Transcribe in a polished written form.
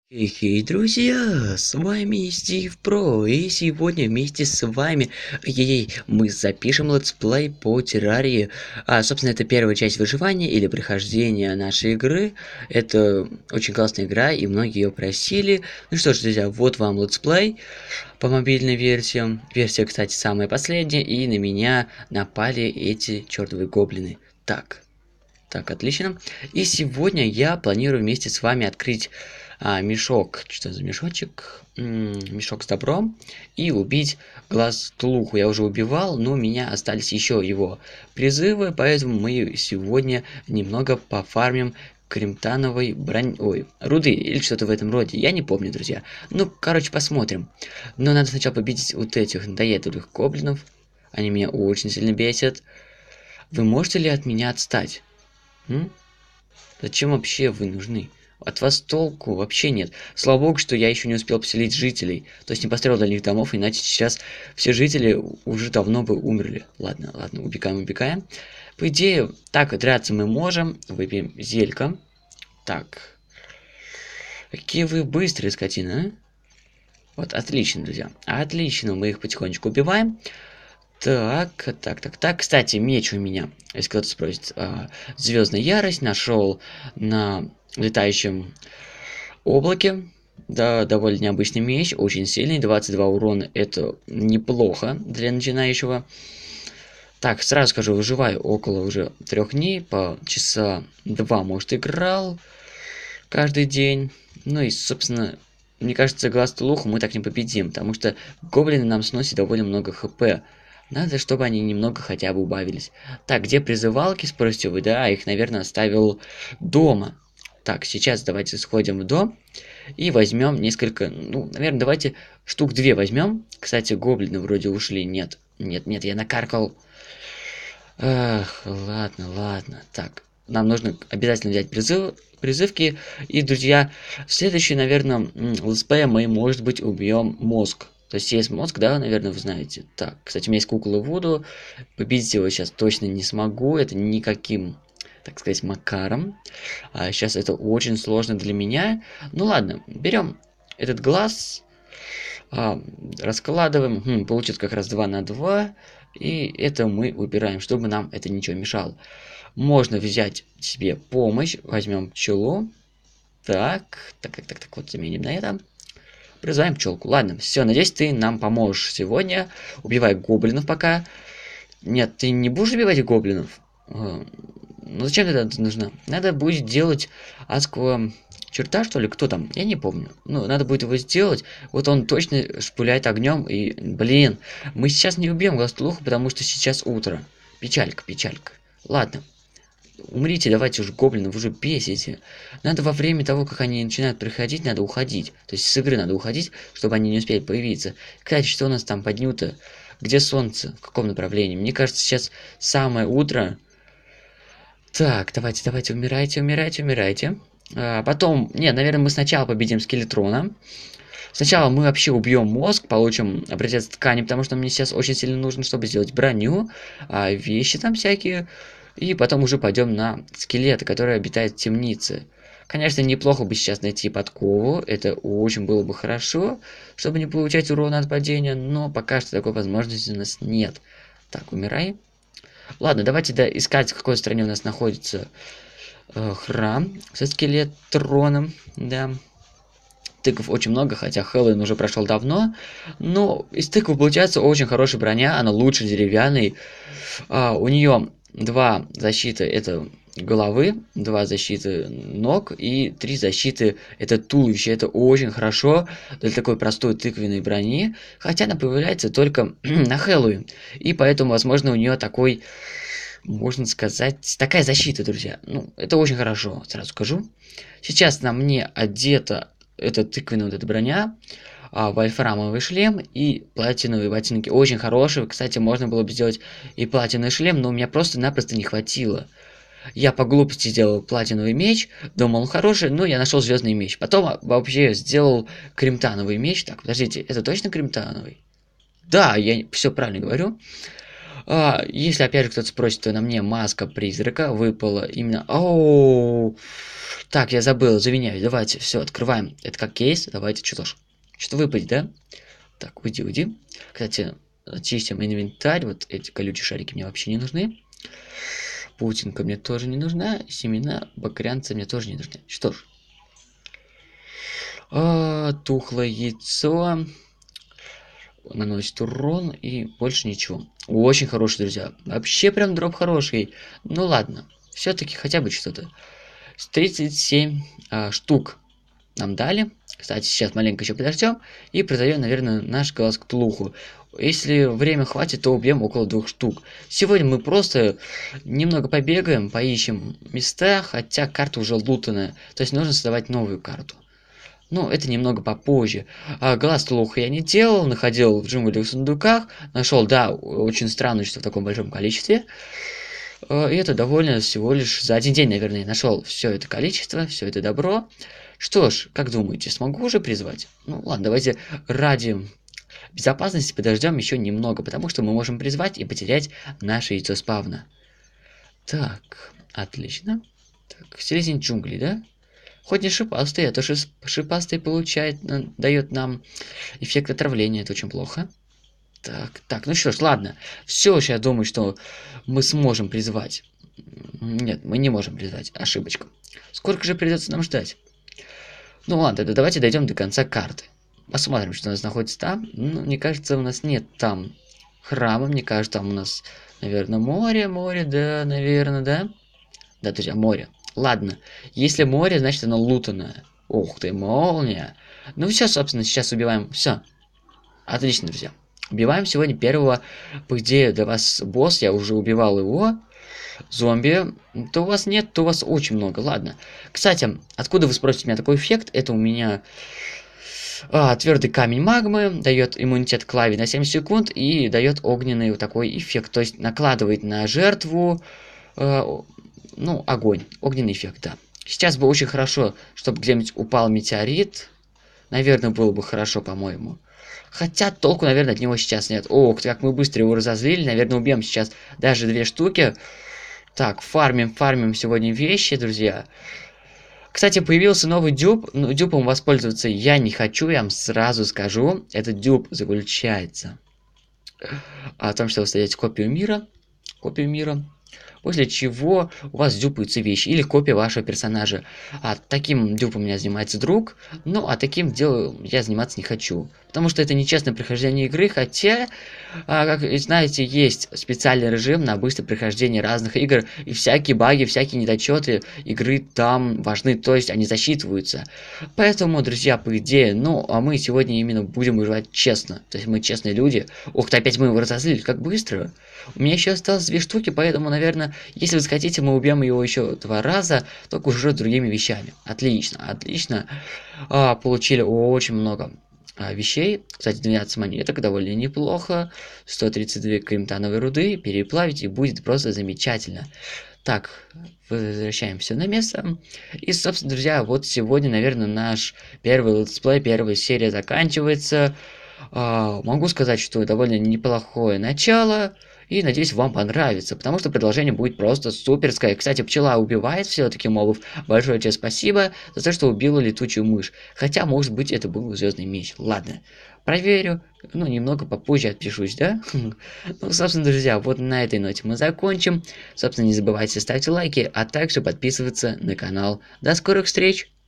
Хей, друзья, с вами Стив Про, и сегодня вместе с вами мы запишем летсплей по Террарии. Собственно, это первая часть выживания или прохождения нашей игры. Это очень классная игра, и многие ее просили. Ну что ж, друзья, вот вам летсплей по мобильной версии. Версия, кстати, самая последняя, и на меня напали эти чертовы гоблины. Так, отлично. И сегодня я планирую вместе с вами открыть мешок. Что за мешочек? Мешок с добром. И убить глаз Тулуху. Я уже убивал, но у меня остались еще его призывы. Поэтому мы сегодня немного пофармим кремтановой руды или что-то в этом роде. Я не помню, друзья. Ну, короче, посмотрим. Но надо сначала победить вот этих надоедливых гоблинов. Они меня очень сильно бесят. Вы можете ли от меня отстать? Зачем вообще вы нужны? От вас толку вообще нет. Слава богу, что я еще не успел поселить жителей. То есть не построил для них домов, иначе сейчас все жители уже давно бы умерли. Ладно, убегаем. По идее, так драться мы можем. Выпьем зелька. Так. Какие вы быстрые скотины, а? Вот, отлично, друзья. Отлично, мы их потихонечку убиваем. Так. Кстати, меч у меня, если кто-то спросит, Звездная ярость нашел на летающем облаке. Да, довольно необычный меч, очень сильный, 22 урона, это неплохо для начинающего. Так, сразу скажу, выживаю около уже 3 дней, по часа 2, может, играл каждый день. Ну и, собственно, мне кажется, глаз Тулуху мы так не победим, потому что гоблины нам сносят довольно много хп. Надо, чтобы они немного хотя бы убавились. Так, где призывалки, спросите вы? Да, их, наверное, оставил дома. Так, сейчас давайте сходим в дом и возьмем несколько, ну, наверное, давайте штук 2 возьмем. Кстати, гоблины вроде ушли. Нет, я накаркал. Эх, ладно. Так, нам нужно обязательно взять призывки. И, друзья, в следующий, наверное, лсп мы, может быть, убьем мозг. То есть есть мозг, да, наверное, вы знаете. Так, кстати, у меня есть кукла Вуду. Победить его сейчас точно не смогу. Это никаким, так сказать, макаром. Сейчас это очень сложно для меня. Ну ладно, берем этот глаз. Раскладываем. Получится как раз 2 на 2. И это мы убираем, чтобы нам это ничего не мешало. Можно взять себе помощь. Возьмем пчелу. Так, вот заменим на это. Призываем пчелку. Ладно, все, надеюсь, ты нам поможешь сегодня. Убивай гоблинов пока. Нет, ты не будешь убивать гоблинов? Ну зачем это нужно? Надо будет делать адского черта, что ли? Кто там? Я не помню. Ну, надо будет его сделать. Вот он точно шпыляет огнем. И, блин, мы сейчас не убьем глаз Тулуху, потому что сейчас утро. Печалька. Ладно. Умрите, давайте уже, гоблины, вы уже бесите. Надо во время того, как они начинают приходить, надо уходить. То есть с игры надо уходить, чтобы они не успели появиться. Кстати, что у нас там по дню-то? Где солнце? В каком направлении? Мне кажется, сейчас самое утро. Так, давайте, умирайте. Потом, нет, наверное, мы сначала победим скелетрона. Сначала мы вообще убьем мозг, получим образец ткани, потому что мне сейчас очень сильно нужно, чтобы сделать броню, вещи там всякие. И потом уже пойдем на скелета, который обитает в темнице. Конечно, неплохо бы сейчас найти подкову, это очень было бы хорошо, чтобы не получать урона от падения, но пока что такой возможности у нас нет. Так, умирай. Ладно, давайте искать, в какой стране у нас находится храм со скелетроном, да. Тыков очень много, хотя Хэллоуин уже прошел давно. Но из тыков получается очень хорошая броня, она лучше деревянной. У нее 2 защиты это головы, 2 защиты ног и 3 защиты это туловище. Это очень хорошо для такой простой тыквенной брони. Хотя она появляется только на Хэллоуин. И поэтому, возможно, у нее такой, можно сказать, такая защита, друзья. Ну, это очень хорошо, сразу скажу. Сейчас на мне одета эта тыквенная вот эта броня, вольфрамовый шлем и платиновые ботинки. Очень хорошие. Кстати, можно было бы сделать и платиновый шлем, но у меня просто-напросто не хватило. Я по глупости сделал платиновый меч, думал, он хороший, но я нашел звездный меч. Потом вообще сделал кремтановый меч. Так, подождите, это точно кремтановый? Да, я все правильно говорю. Если опять же кто-то спросит, то на мне маска призрака выпала именно... Оу! Так, я забыл, извиняюсь. Давайте, все, открываем. Это как кейс. Давайте, что ж. Что выпадет, да? Так, уйди. Кстати, очистим инвентарь. Вот эти колючие шарики мне вообще не нужны. Паутинка мне тоже не нужна. Семена бакрянца мне тоже не нужны. Что ж. Тухлое яйцо. Наносит урон и больше ничего. Очень хороший, друзья. Вообще прям дроп хороший. Ну ладно. Все-таки хотя бы что-то. 37 штук нам дали. Кстати, сейчас маленько еще подождем. И призовем, наверное, наш глаз к Ктулху. Если время хватит, то убьем около 2 штук. Сегодня мы просто немного побегаем, поищем места, хотя карта уже лутанная. То есть нужно создавать новую карту. Ну, это немного попозже. Глаз Ктулху я не делал, находил в джунглях в сундуках. Нашел, да, очень странно, что в таком большом количестве. И это довольно всего лишь за один день, наверное, нашел все это количество, все это добро. Что ж, как думаете, смогу уже призвать? Ну ладно, давайте ради безопасности подождем еще немного, потому что мы можем призвать и потерять наше яйцо спавна. Так, отлично. Так, селезень джунглей, да? Хоть не шипастый, а то шипастый дает нам эффект отравления, это очень плохо. Так, ну что ж, ладно. Все же я думаю, что мы сможем призвать. Нет, мы не можем призвать. Ошибочка. Сколько же придется нам ждать? Ну ладно, тогда давайте дойдем до конца карты. Посмотрим, что у нас находится там. Ну, мне кажется, у нас нет там храма. Мне кажется, там у нас, наверное, море, да, наверное, да? Да, друзья, море. Ладно, если море, значит оно лутанное. Ух ты, молния. Ну все, собственно, сейчас убиваем. Все. Отлично, друзья. Убиваем сегодня первого, по идее, для вас босс. Я уже убивал его. Зомби. То у вас нет, то у вас очень много. Ладно. Кстати, откуда вы спросите меня такой эффект? Это у меня твердый камень магмы. Дает иммунитет к лаве на 7 секунд. И дает огненный вот такой эффект. То есть накладывает на жертву ну, огонь. Огненный эффект, да. Сейчас бы очень хорошо, чтобы где-нибудь упал метеорит. Наверное, было бы хорошо, по-моему. Хотя толку, наверное, от него сейчас нет. Ох, как мы быстро его разозлили. Наверное, убьем сейчас даже 2 штуки. Так, фармим сегодня вещи, друзья. Кстати, появился новый дюб. Но дюбом воспользоваться я не хочу, я вам сразу скажу. Этот дюб заключается о том, что вы создаете копию мира. После чего у вас дюпаются вещи или копия вашего персонажа. Таким дюпом у меня занимается друг, ну а таким делом я заниматься не хочу. Потому что это нечестное прохождение игры, хотя, как знаете, есть специальный режим на быстрое прохождение разных игр, и всякие баги, всякие недочеты игры там важны, то есть они засчитываются. Поэтому, друзья, по идее, ну, а мы сегодня именно будем выживать честно. То есть мы честные люди. Ух ты, опять мы его разозлили, как быстро. У меня еще осталось 2 штуки, поэтому, наверное, если вы захотите, мы убьем его еще 2 раза, только уже другими вещами. Отлично. Получили очень много вещей. Кстати, 12 монеток, довольно неплохо. 132 кримтановой руды. Переплавить, и будет просто замечательно. Так, возвращаемся на место. И, собственно, друзья, вот сегодня, наверное, наш первый летсплей, первая серия заканчивается. Могу сказать, что довольно неплохое начало. И надеюсь, вам понравится, потому что продолжение будет просто суперское. Кстати, пчела убивает все-таки мобов. Большое тебе спасибо за то, что убила летучую мышь. Хотя, может быть, это был звездный меч. Ладно, проверю. Ну, немного попозже отпишусь, да? Ну, собственно, друзья, вот на этой ноте мы закончим. Собственно, не забывайте ставить лайки, а также подписываться на канал. До скорых встреч!